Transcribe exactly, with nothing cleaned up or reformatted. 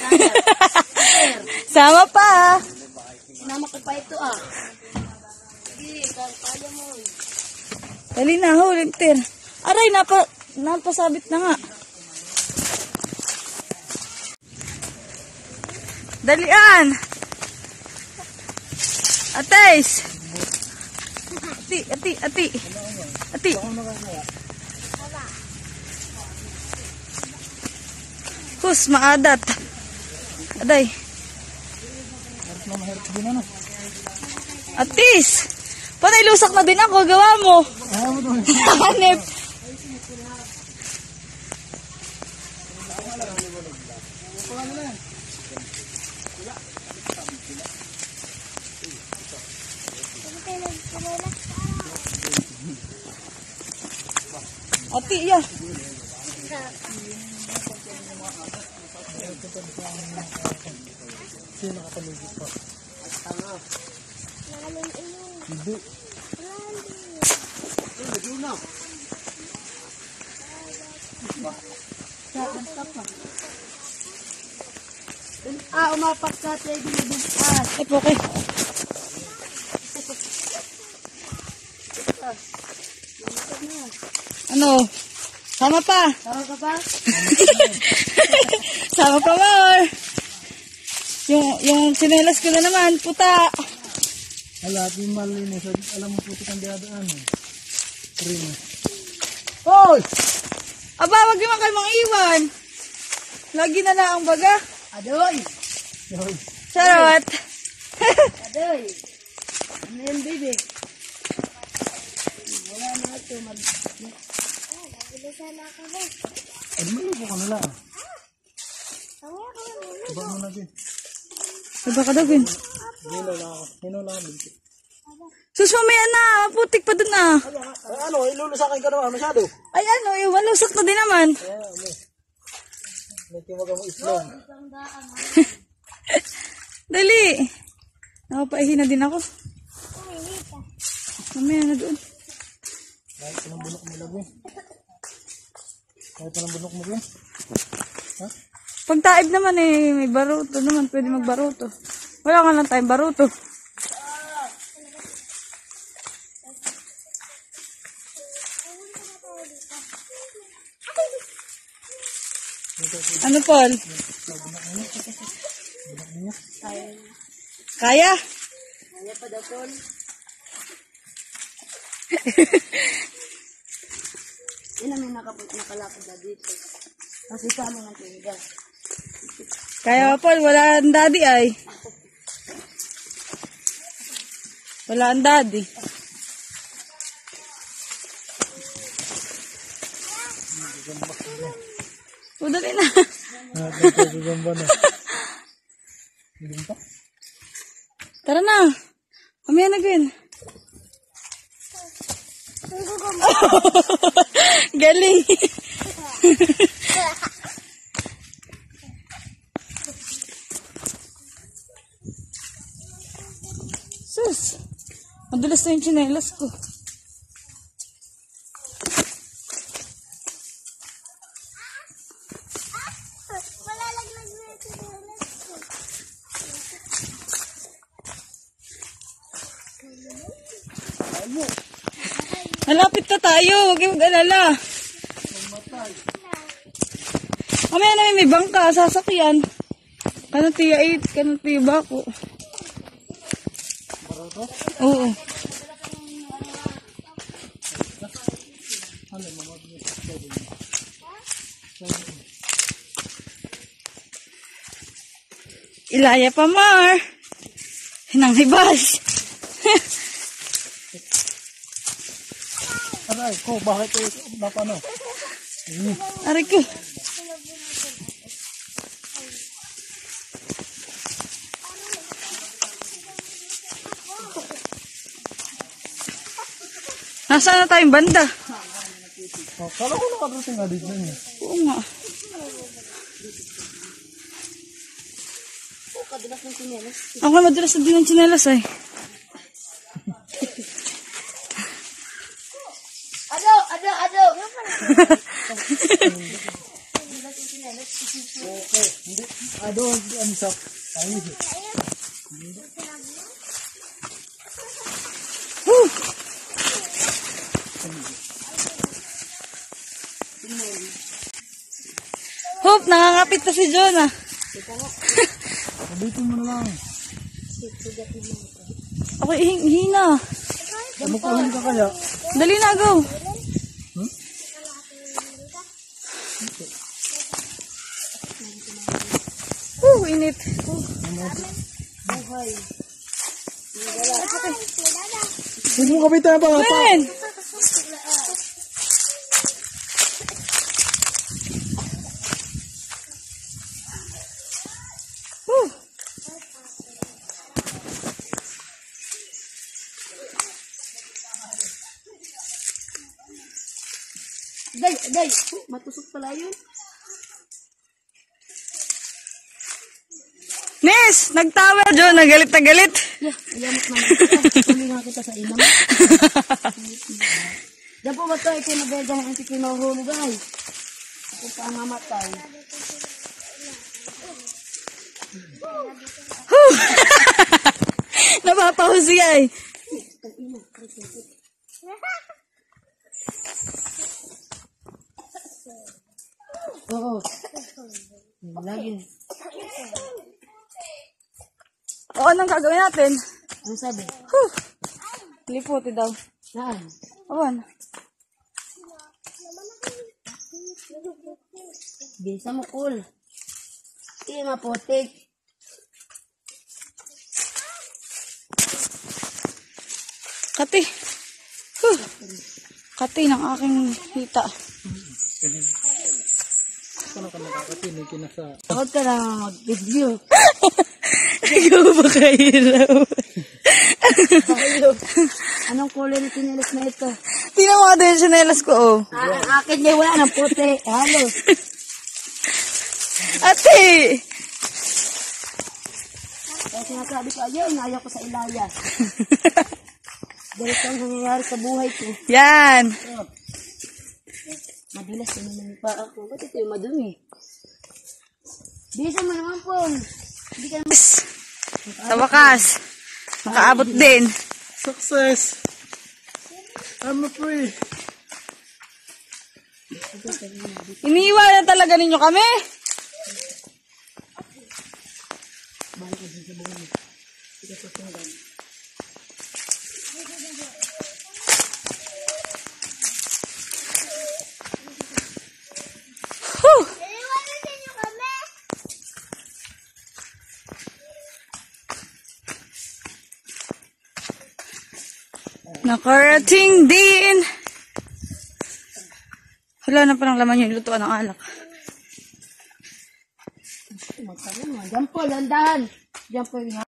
Sama pa. Sinama ko pa ito ah. Sige, kaya mo. Dali na, huli, Ter. Aray, napa, napasabit na nga. Dalian. Ates. Ati, ati, ati. Ati. Kus, maadat. Aday. Atis. Panay lusak na din ako, gawa mo. Hanip. Ati, ya. Sino nakapaligid pa? Hindi. Hindi na. Ah, umapak ka tayo binibigkas. Ay, okay. Ano? Sama pa. Tawag ka ba? Sama pa, more. Yung, yung sinelas ko na naman, puta. Wala, di malinis. Alam mo puti kang diadaan. Primo. Hoy! Aba, wag naman kayo mga iwan. Lagi na lang ang baga. Adoy! Yoy. Charot. Adoy! Ano yan, baby? Wala na ito. Mag... Ah, nabilisan na ako ba? Ay, malubo ka na lang. Tawag ako na. Iba mo na din. Iba ka daw, Vin. Hino lang ako. Hino lang ako. Sus, mamaya na. Putik pa dun na. Ay, ano, ilulusakin ka naman masyado. Ay, ano, iwan. Lusak na din naman. Ay, ano. May tiwaga mo islong. Dali. Nakapaihin na din ako. Mamaya na doon. Kahit pa ng bunok mo lagi. Kahit pa ng bunok mo lang. Ha? Pag taib naman eh, may baruto naman. Pwede magbaruto. Wala ka lang tayong baruto. Ano, Paul? Kaya? Kaya pa daw, Paul. Yan namin nakapot nakalapad na dito. Kasi kamo ng tigas. Kaya, Paul, wala ang daddy ay. Wala ang daddy. O, dali na. Ah, ito, gagamba na. Hindi pa? Tara na. Mamaya na, Gwen. Galing. Sus. Madulas na yung tsinelas ko. Malapit na tayo. Huwag yung mag-alala. Mamaya namin may bangka. Sasakyan. Kanang tiya eight. Kanang tiya bako. Oo. Ilaya pa, Mar. Hinanghibas. Aray ko, bakit ito? Baka ano? Hmm. Aray ko. Nasaan na tayong banda? Oh, kala ko nakarating nga dito niya. Oo nga. O, kadulas ng tinelas. Ako madulas na din ng tsinelas ay. Ado, ado, ado. Okay, hindi. ka doon. Ano sa ayos eh. Woo! Hope, nangangapit na si Jonah. Sabitin mo na lang. Ako hi- hina. Kamukuhan ka kaya? Dali na, go. Hmm? Woo, init. Buhay. Hindi mo kapitan na ba? Ben! Woo! Day, day. Oh, matusok pala yun. Nes, nagtawa John, nagalit na galit. Yeah, ayamot naman kita. Tuli nga kita sa inam. Diyan po ba ito? Ito yung nabedang ang tiki mahuhulog ay. Ako pa ang mamatay. Napapahusi ay. Oo. Lagi. O, anong gagawin natin? Ano sabi? Huh. Liputi daw. Saan? Awan. Bisa mo cool. Hindi maputik. Kati. Huh. Kati ng aking hita. Paano ka nakakatinig kinasa? Takot ka na mag-video. Ikaw ba kahiraw? Bakit? Anong kulay na tinilis na ito? Tingnan mo nga din yung sinelas ko, oh. Ah, ang akin niya wala ng puti. Halos. Ate! Kaya sinasabi ko, ayun, ayaw ko sa ilaya. Ganito ang nangyayari sa buhay ko. Yan. Madalas na naman pa ako. Ba't ito yung madumi? Bisa mo naman po. Hindi ka naman. Sa wakas, makaabot din. Success! I'm free! Iniiwanan talaga ninyo kami? Whew. Nakarating din. Wala na parang laman yung lutuan ng alak. Magkano mo. Diyan po, landahan. Diyan po yung